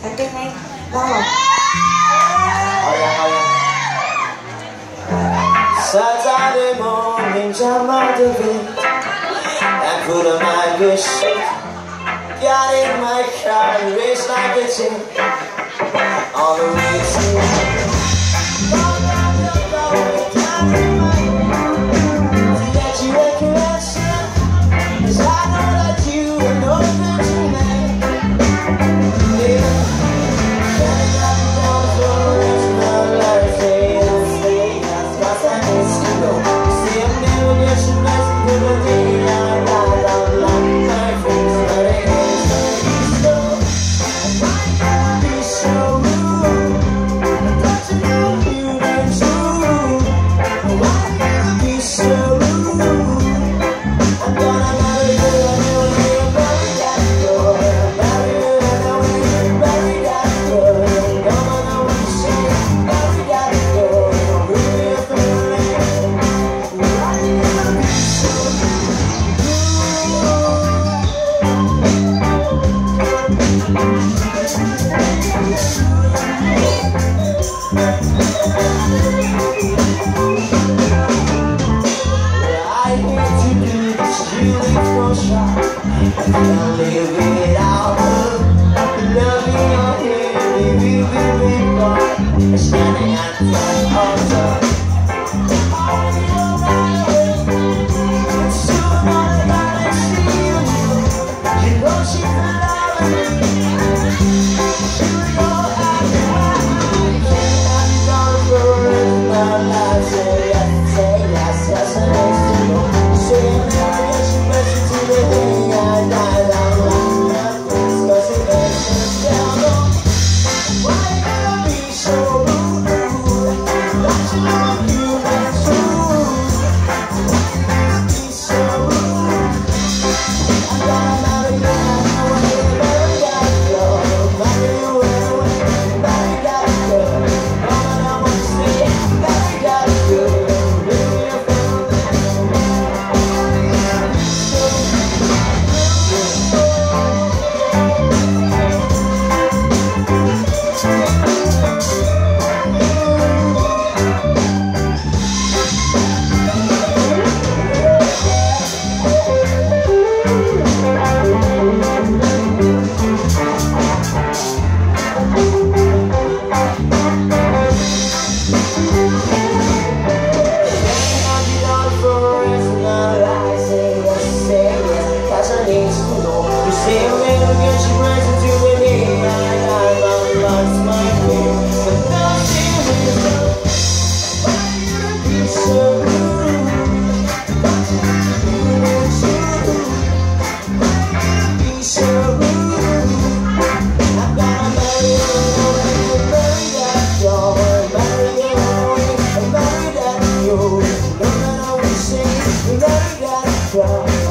Cantik nih. Mau. Saturday mornings I'm out of it and put on my best suit. Got in my car, race like a chick on the way to I'll live it out. Love you here, leave you standing at the altar. It's so hard that I see you. You know she's loving me. She will have you. Can't have you gone for the rest of my life. Say yes, yes, and it's to go. Say I'm never get you better to the day I die. Yeah.